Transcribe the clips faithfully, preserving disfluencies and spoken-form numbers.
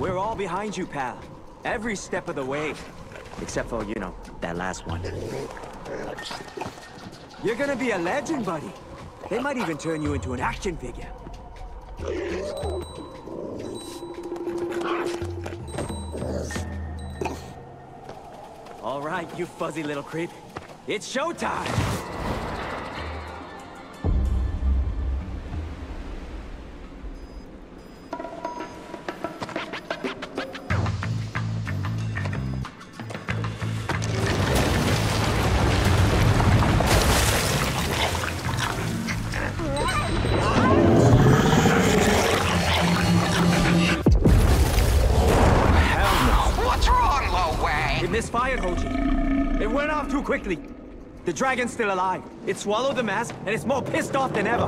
We're all behind you, pal. Every step of the way. Except for, you know, that last one. You're gonna be a legend, buddy. They might even turn you into an action figure. All right, you fuzzy little creep. It's showtime! Misfired, Hoji. It went off too quickly. The dragon's still alive. It swallowed the mask, and it's more pissed off than ever.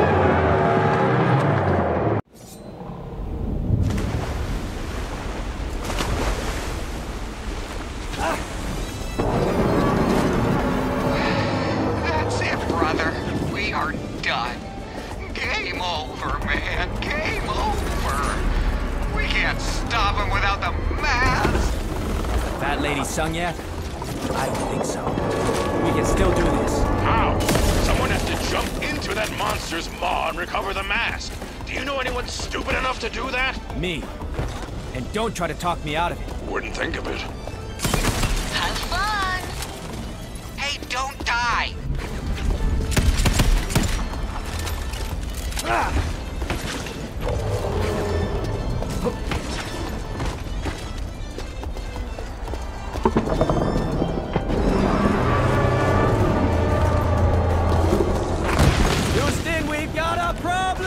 That's it, brother. We are done. Game over, man. Game over. We can't stop him without the mask. That lady sung yet? I don't think so. We can still do this. How? Someone has to jump into that monster's maw and recover the mask. Do you know anyone stupid enough to do that? Me. And don't try to talk me out of it. Wouldn't think of it. Have fun! Hey, don't die! Ah! Houston, we've got a problem!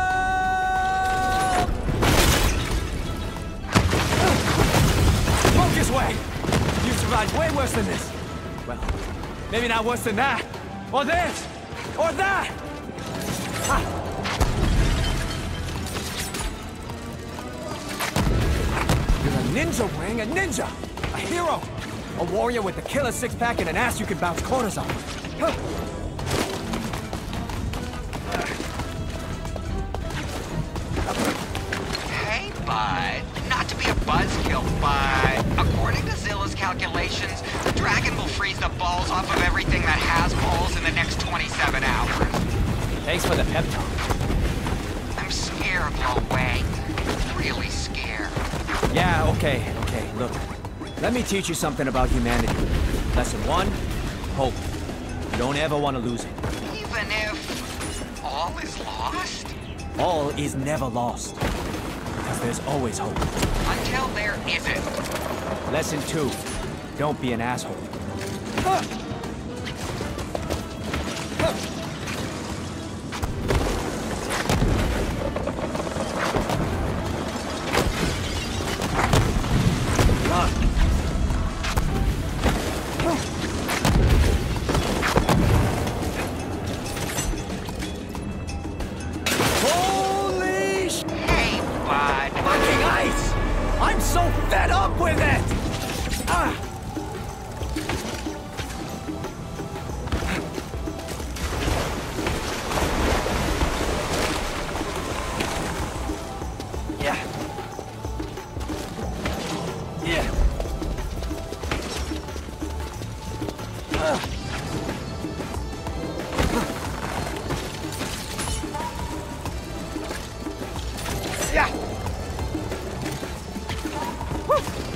Focus way! You survived way worse than this. Well, maybe not worse than that. Or this! Or that! Ha! You're a ninja, Wang, a ninja! A hero! A warrior with a killer six-pack and an ass you can bounce corners on. Huh. Hey, bud. Not to be a buzzkill, but according to Zilla's calculations, the dragon will freeze the balls off of everything that has balls in the next twenty-seven hours. Thanks for the pep talk. I'm scared, Lo Wang. Really scared. Yeah, okay, okay, look. Let me teach you something about humanity. Lesson one, hope. You don't ever want to lose it. Even if all is lost? All is never lost. Because there's always hope. Until there isn't. Lesson two, don't be an asshole. Ah! Ah! Holy sh... Hey, bud. Fucking ice! I'm so fed up with it! Ah! Yeah. Yeah. Ah. Yeah. Woo.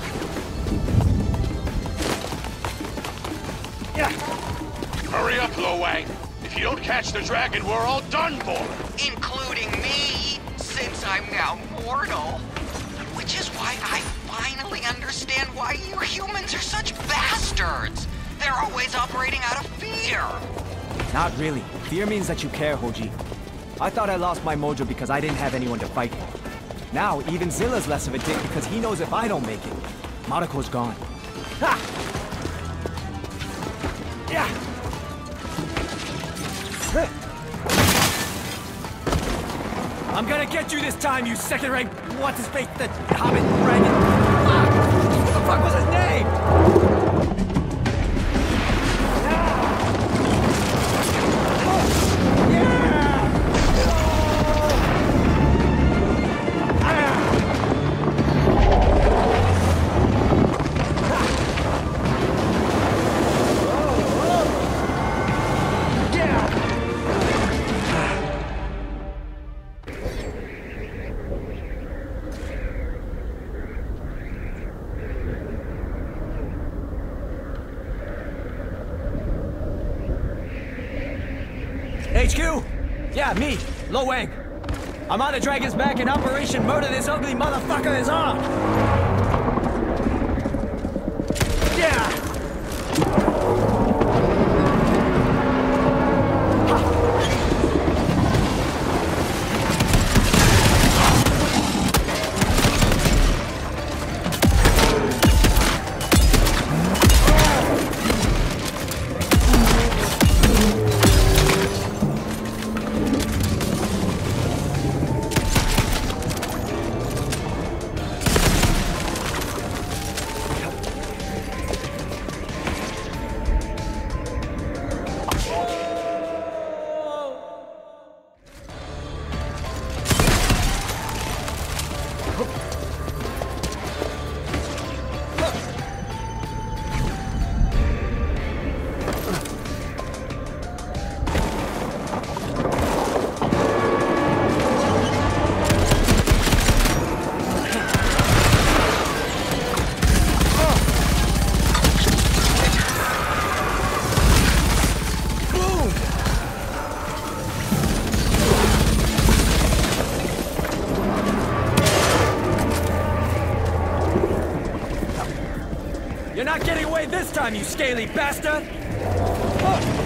Yeah. Hurry up, Lo Wang. If you don't catch the dragon, we're all done for. Including me, since I'm now mortal. Which is why I finally understand why you humans are such bastards. They're always operating out of fear. Not really. Fear means that you care, Hoji. I thought I lost my mojo because I didn't have anyone to fight with. Now, even Zilla's less of a dick because he knows if I don't make it, Maruko's gone. Ha! Yeah! I'm gonna get you this time, you second-rate what's-his-face, the Hobbit dragon! Fuck! What the fuck was his name? Yeah! H Q? Yeah, me, Lo Wang. I'm on the Dragon's back and Operation Murder This Ugly Motherfucker is on! Yeah! You're not getting away this time, you scaly bastard! Oh.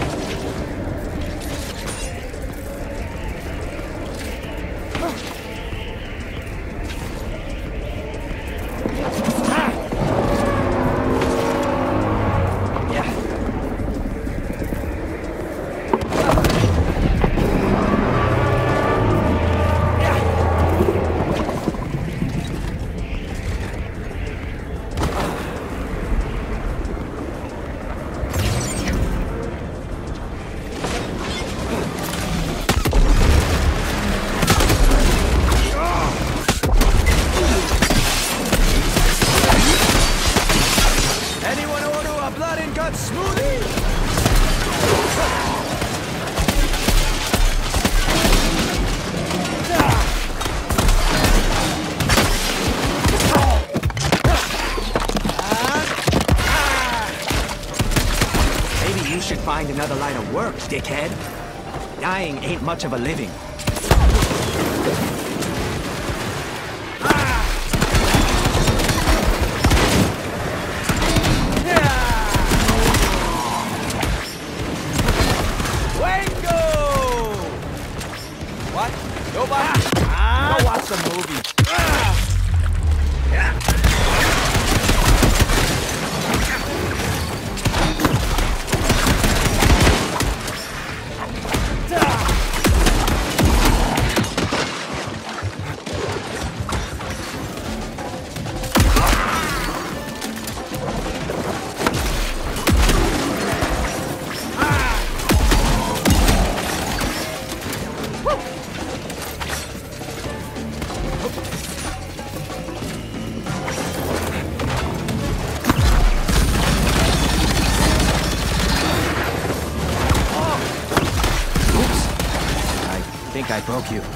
Find another line of work, dickhead. Dying ain't much of a living. Ah! Yeah! Wango! What? Nobody? Ah! Go watch some movies. Ah! Yeah. I broke you.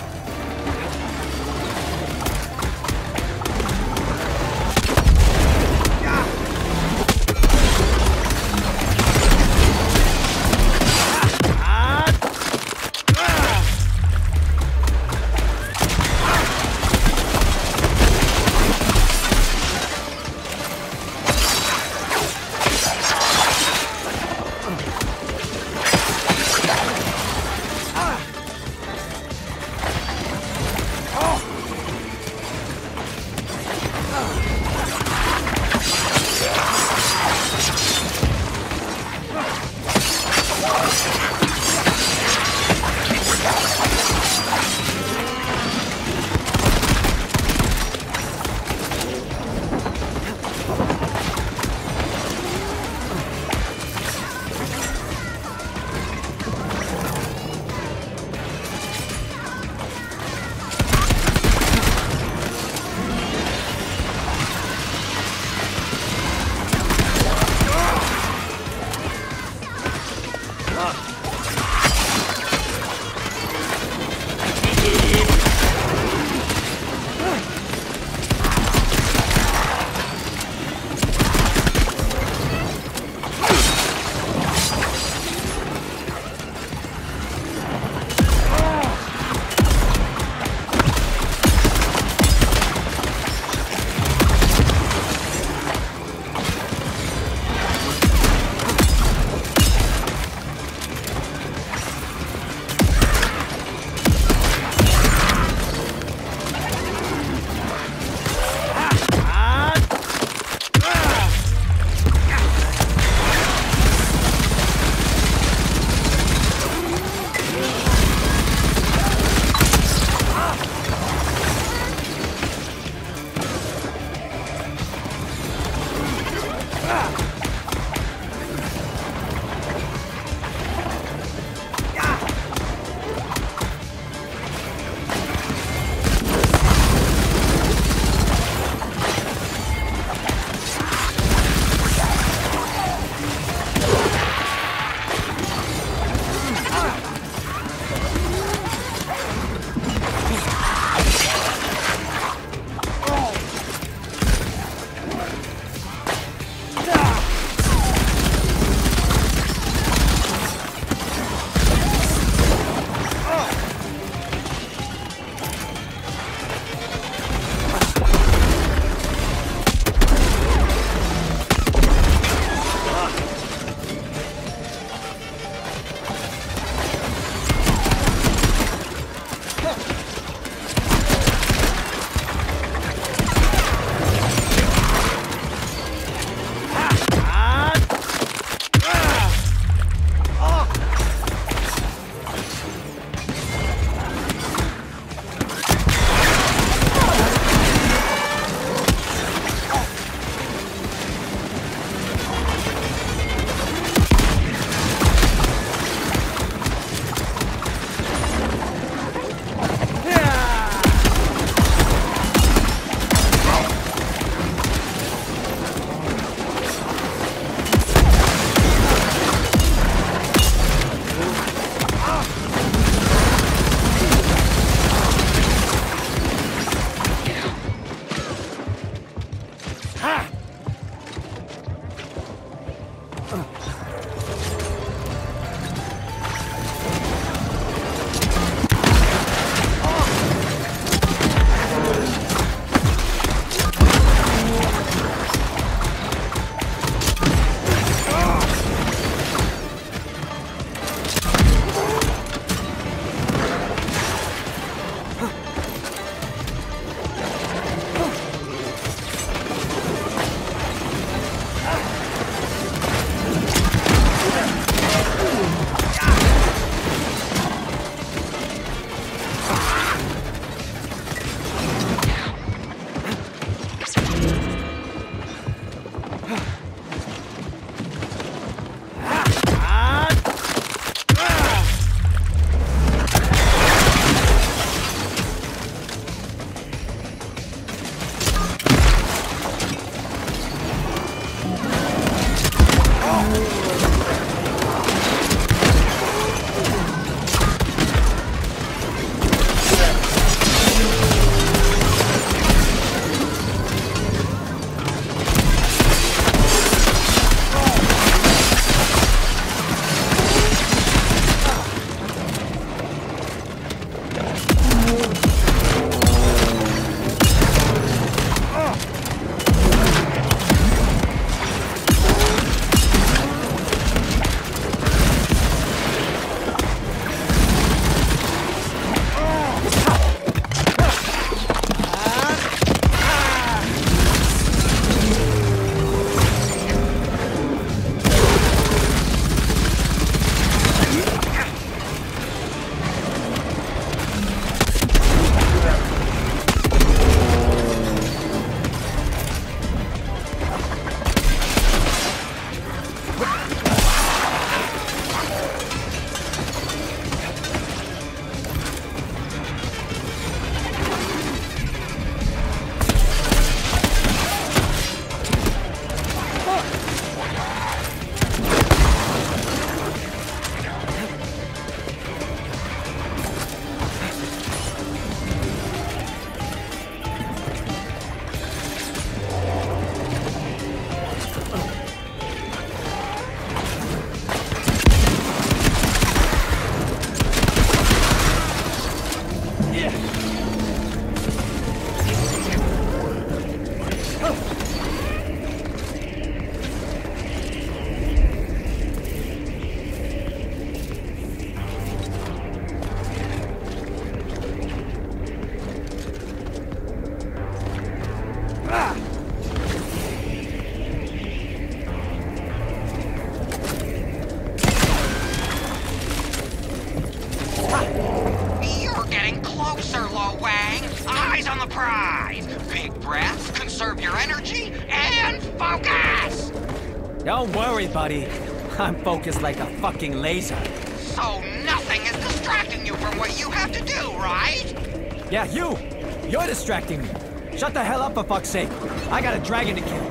getting closer, Lo Wang. Eyes on the prize. Big breaths, conserve your energy, and focus! Don't worry, buddy. I'm focused like a fucking laser. So nothing is distracting you from what you have to do, right? Yeah, you! You're distracting me. Shut the hell up for fuck's sake. I got a dragon to kill.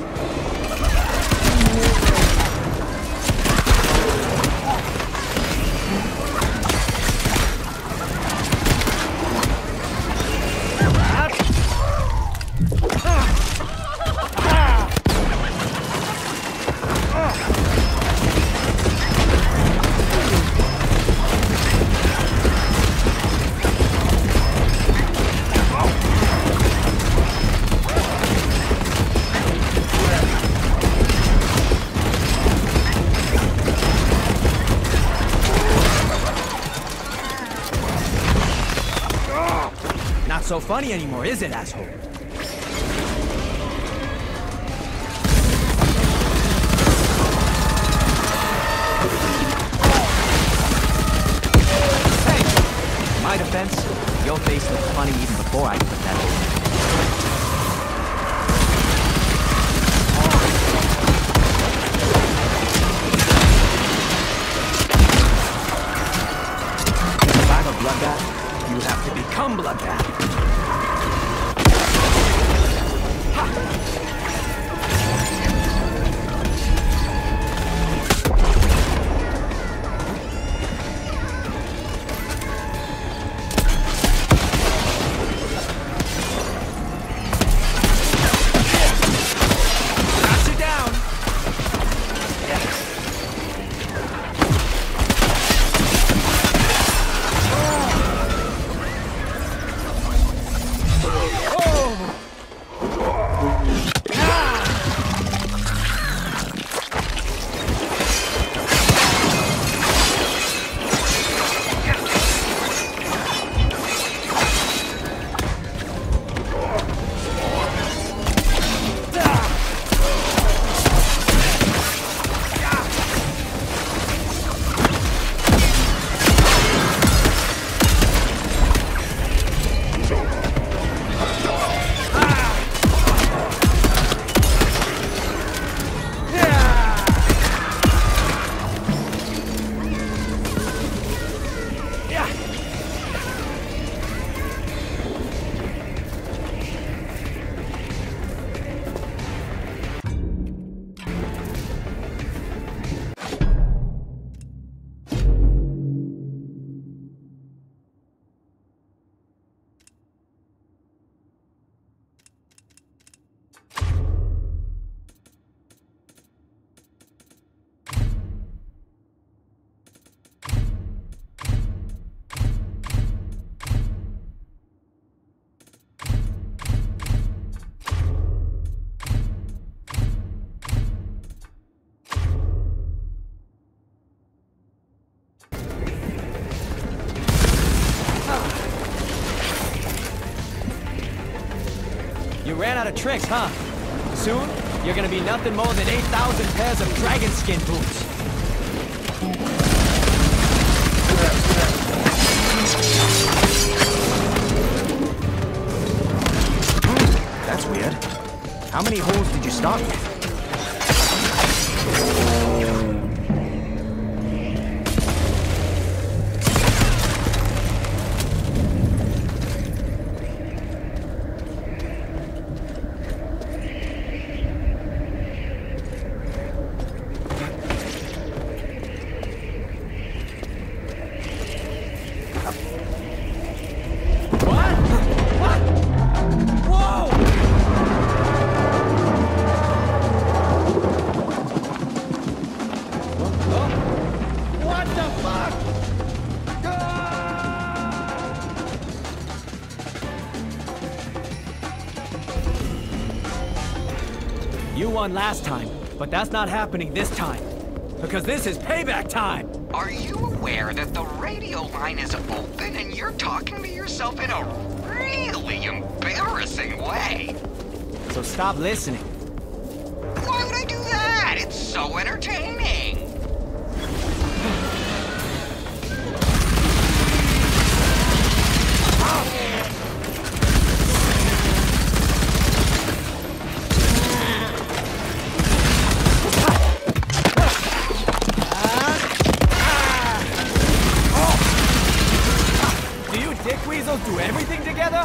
Not so funny anymore, is it, asshole? Hey! In my defense, your face looked funny even before I put that over. If I'm a bloodbath, you have to become bloodbath. You ran out of tricks, huh? Soon, you're gonna be nothing more than eight thousand pairs of dragon skin boots. That's weird. How many holes did you start with? You won last time, but that's not happening this time. Because this is payback time! Are you aware that the radio line is open and you're talking to yourself in a really embarrassing way? So stop listening. Why would I do that? It's so entertaining. dick weasels do everything together?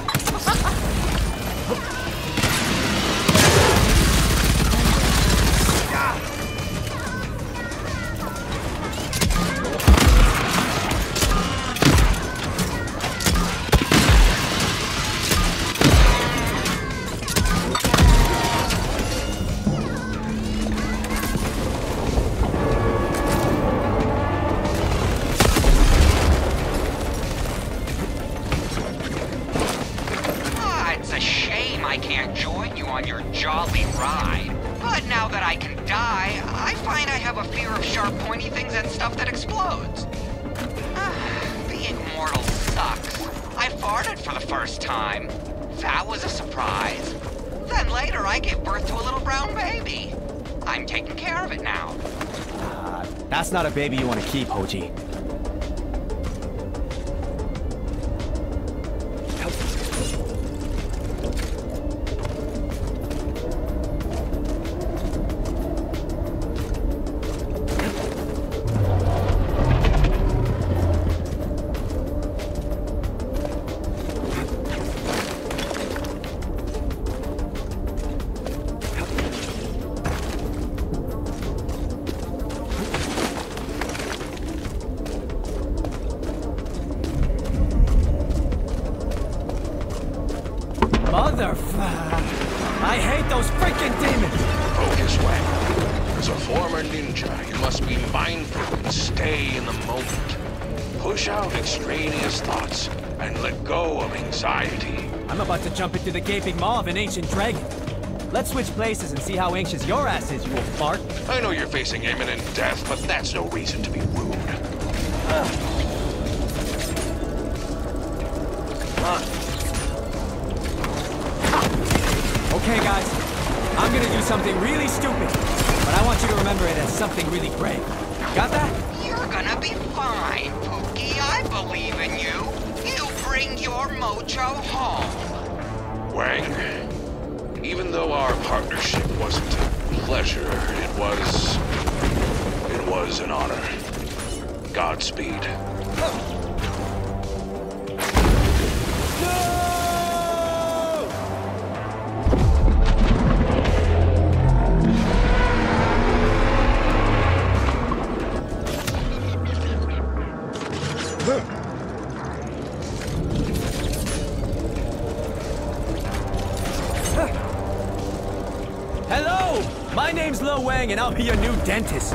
I can't join you on your jolly ride. But now that I can die, I find I have a fear of sharp pointy things and stuff that explodes. Being mortal sucks. I farted for the first time. That was a surprise. Then later I gave birth to a little brown baby. I'm taking care of it now. Uh, that's not a baby you want to keep, Hoji. Motherfucker! I hate those freaking demons! Focus, Wang. As a former ninja, you must be mindful and stay in the moment. Push out extraneous thoughts and let go of anxiety. I'm about to jump into the gaping maw of an ancient dragon. Let's switch places and see how anxious your ass is, you old fart. I know you're facing imminent death, but that's no reason to be rude. Uh. Uh. Okay, guys, I'm gonna do something really stupid, but I want you to remember it as something really brave. Got that? You're gonna be fine, Pookie. I believe in you. You bring your mojo home. Wang, even though our partnership wasn't a pleasure, it was... it was an honor. Godspeed. Oh. Hello! My name's Lo Wang, and I'll be your new dentist.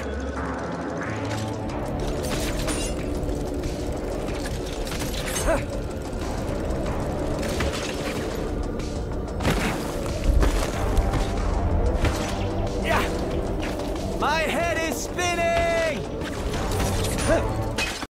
Huh.